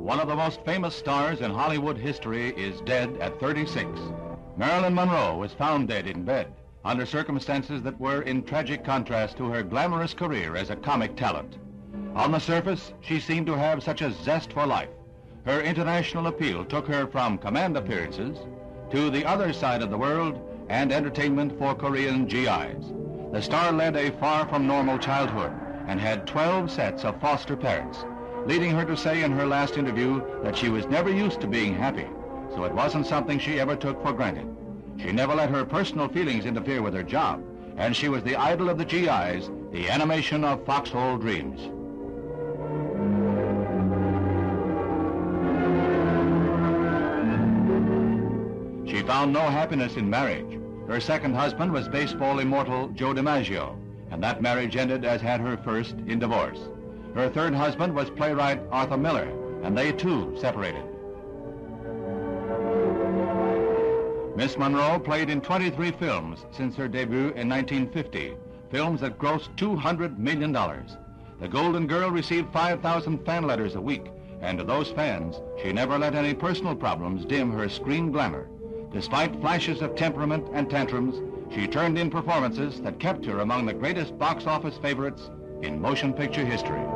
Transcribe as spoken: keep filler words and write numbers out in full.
One of the most famous stars in Hollywood history is dead at thirty-six. Marilyn Monroe was found dead in bed under circumstances that were in tragic contrast to her glamorous career as a comic talent. On the surface, she seemed to have such a zest for life. Her international appeal took her from command appearances to the other side of the world and entertainment for Korean G Is. The star led a far from normal childhood and had twelve sets of foster parents, leading her to say in her last interview that she was never used to being happy, so it wasn't something she ever took for granted. She never let her personal feelings interfere with her job, and she was the idol of the G Is, the animation of foxhole dreams. She found no happiness in marriage. Her second husband was baseball immortal Joe DiMaggio, and that marriage ended as had her first in divorce. Her third husband was playwright Arthur Miller, and they too separated. Miss Monroe played in twenty-three films since her debut in nineteen fifty, films that grossed two hundred million dollars. The Golden Girl received five thousand fan letters a week, and to those fans, she never let any personal problems dim her screen glamour. Despite flashes of temperament and tantrums, she turned in performances that kept her among the greatest box office favorites in motion picture history.